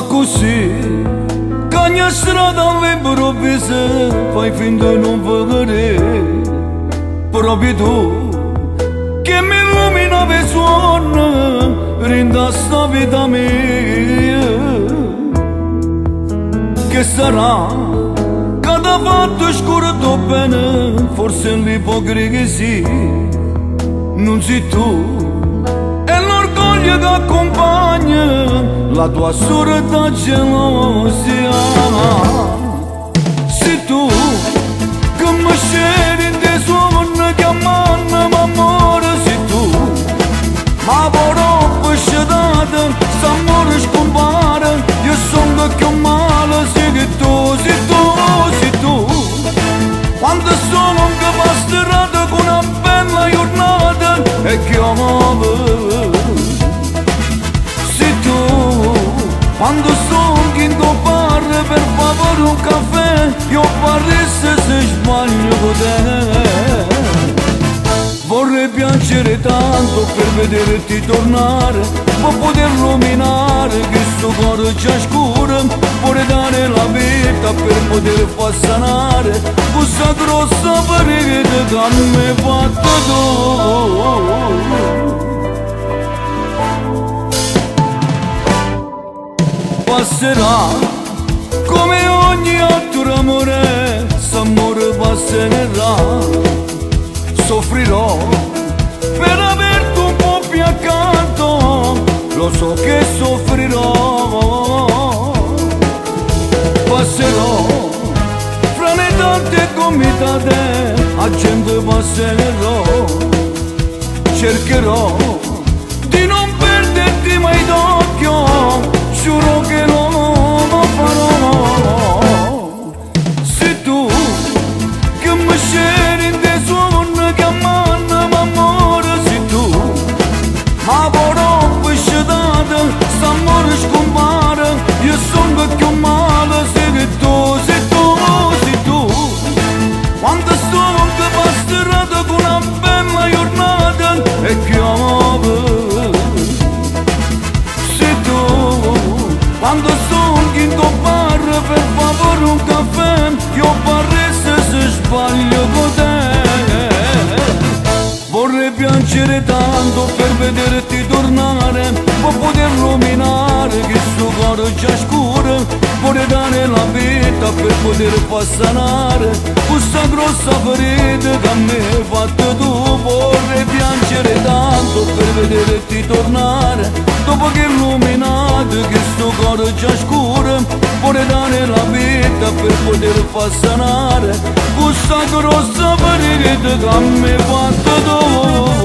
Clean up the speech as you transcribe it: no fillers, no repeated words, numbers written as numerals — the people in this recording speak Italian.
così, cagna strada avrebbero visto, fai finta non vedere, proprio tu, che mi illuminavi il suono, rinda sta vita mia, che sarà, che da fatto scuro bene, forse l'ipocrisia, non sei tu, che accompagna la tua assurda gelosia. Sei tu che mi scegli in te suoni chiamando amore, sei tu, ma vorrò pesciata, s'amore scompare, io sono che male, sei tu, sei tu, sei tu. Quando sono incapastrata con una bella giornata e chiamo quando sono in bar per favore un caffè, io paresse se sbaglio con te. Vorrei piangere tanto per vederti tornare, per poter illuminare questo cuore già scuro, vorrei dare la vita per poter far sanare questa grossa ferita che mi hai fatto tu. Passerà come ogni altro amore, s'amore passerà, soffrirò per averti un po' più accanto, lo so che soffrirò, passerò fra le tante gomitate, a gente passerò, cercherò di non perderti mai d'occhio, giuro che non lo farò. Sei tu che mi scegli in te suoni chiamando amore, sei tu, ma vorrò pesciata, s'amore scompare, io sono più male, sei tu, sei tu, sei tu. Quando sono incapastrata con una bella giornata e chiamo quando sono in bar per favore un caffè, io paresse se sbaglio con te. Vorrei piangere tanto per vederti tornare, per poter illuminare questo cuore già scuro, vorrei dare la vita per poter far sanare questa grossa ferita che mi hai fatto tu. Vorrei piangere tanto per vederti tornare, dopo che illuminato questo cuore già scuro, vorrei dare la vita per poter far sanare questa grossa ferita che mi hai fatto tu.